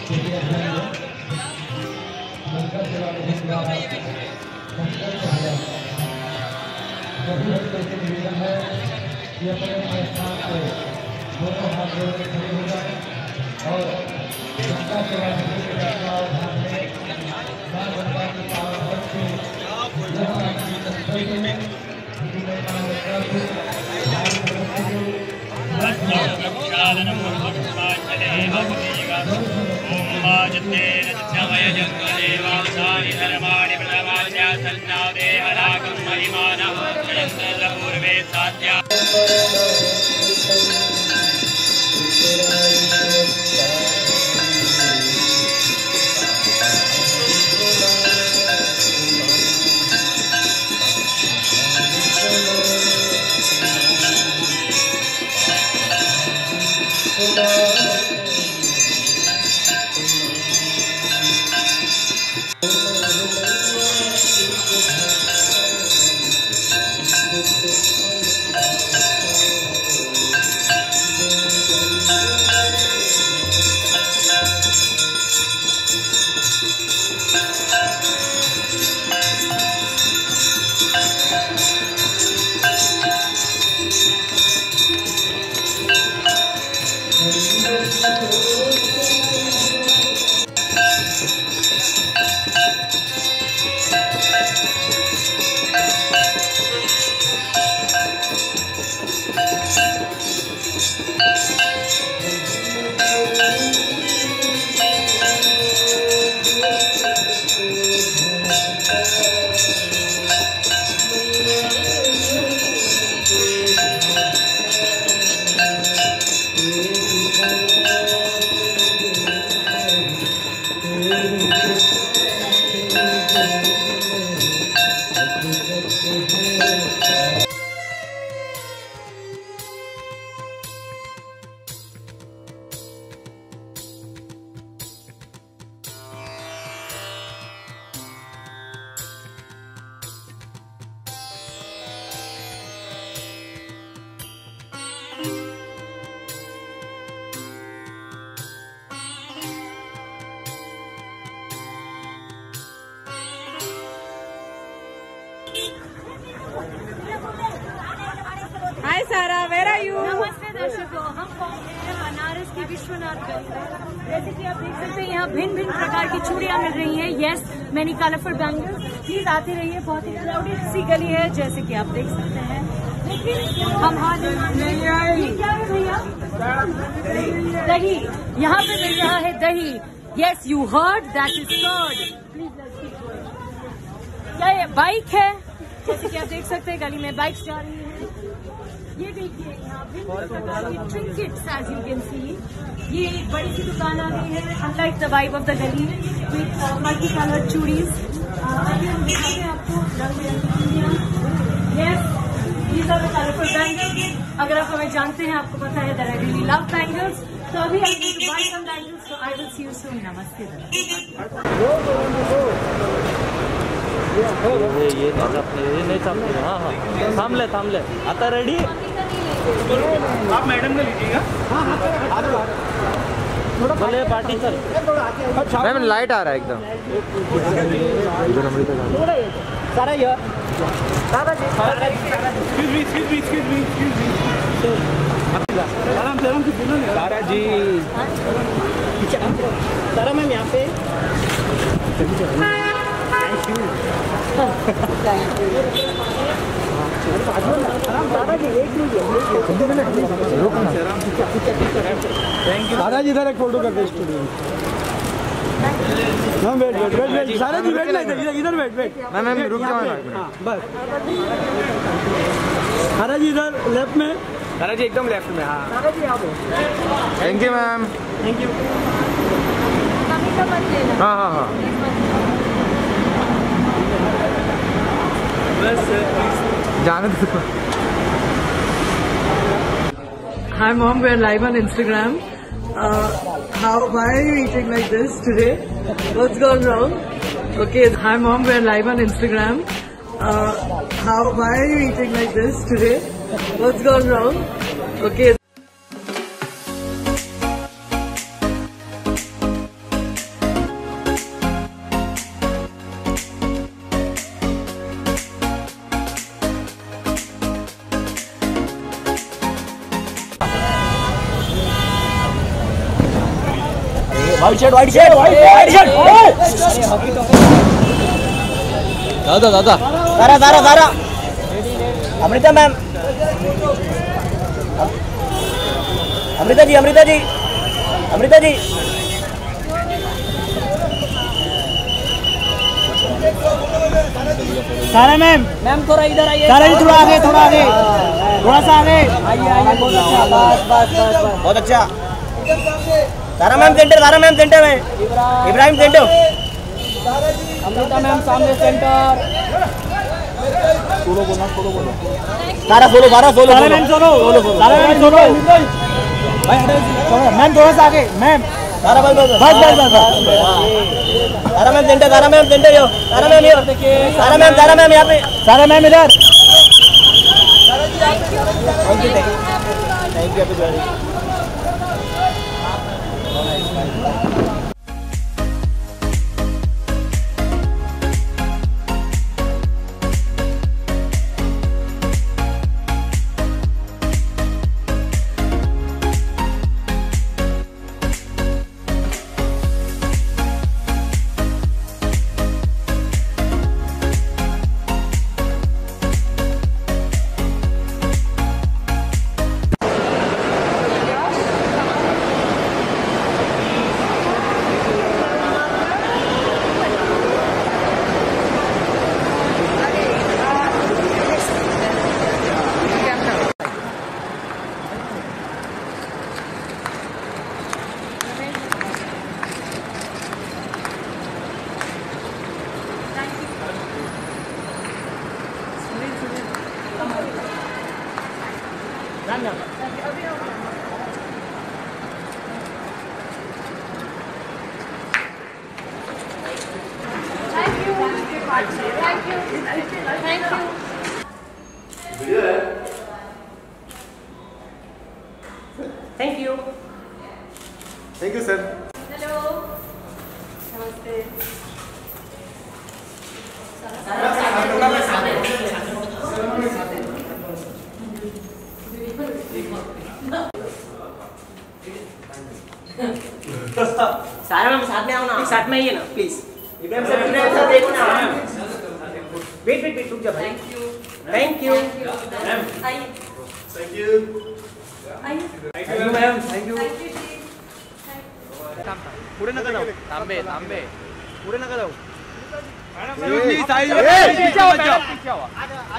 निवेदन है कि अपने स्थान से दोनों हाथ जोड़ के खड़े हो जाए और जनता सेवा समिति के चुनाव धाम में मां गंगा की पावन भक्ति हाय सारा, वेयर आर यू? नमस्ते दर्शकों, हम पहुंचे हैं बनारस की विश्वनाथ गंगा। जैसे कि आप देख सकते हैं यहाँ भिन्न भिन्न प्रकार की चूड़ियां मिल रही हैं। Yes, many colourful bangles. Please आते रहिए, बहुत ही क्राउडेड सी गली है जैसे कि आप देख सकते हैं। लेकिन हम हाथ क्या है भैया? दही। यहाँ पे मिल रहा है दही। Yes, you heard, that is curd. Please, क्या ये बाइक है? जैसे कि आप देख सकते हैं गली में बाइक्स जा रही है। ये देखिए यहाँ भिन्न प्रकार की trinkets, as you can see. ये एक बड़ी सी दुकान आ गई है, unlike the vibe of the gali, with multi colour चूड़ीज। अभी हम दिखाते हैं आपको रंग बिरंगी चूड़ियाँ। Yes, these are the colorful bangles. अगर आप हमें जानते हैं, आपको पता है that I really love bangles. तो अभी I'm going to buy some bangles. So I will see you soon. नमस्ते। ये नहीं सामने। हाँ हाँ, थाम ले। आता रेडी? आप मैडम का लीजिएगा। बोले पार्टी सर। मैम लाइट आ रहा है एकदम। सारा यार, excuse me. आराम से बोलो ना। सारा जी, सारा मैम यहाँ पे। दादा जी इधर एक फोटो करते स्टूडियो में। वेट सारा जी वेट इधर वेट। मैम रुक जाओ। हाँ बस, सारा जी इधर लेफ्ट में। सारा जी एकदम लेफ्ट में। हाँ सारा जी आप। Thank you ma'am. Thank you. हाँ। जाने दो। Hi mom, we're live on Instagram. Why are you eating like this today? What's gone wrong? Okay, hi mom, we're live on Instagram. Why are you eating like this today? What's gone wrong? Okay. White shirt दादा Sara Amrita ma'am Amrita ji सारा ma'am थोड़ा इधर आइए सारा जी थोड़ा आगे थोड़ा सा आगे आइए बहुत अच्छा सारा मैम सेंटर में इब्राहिम सेंटर अमृता मैम सामने सेंटर सारा सोलो मैम थोड़ा सा आगे मैम सारा बस सारा मैम सेंटर सारा मैम यहाँ पे सारा मैम इधर thank you thank you sir. Hello नमस्ते। सारा मैम साथ में आओ ना, साथ में आइए ना प्लीज। इब्राहिम सर देखो ना। वेट रुक जा भाई। Thank you ma'am. आइए thank you ma'am thank you. पुढे नका जाऊ थांबे पुढे नका जाऊ। मॅडम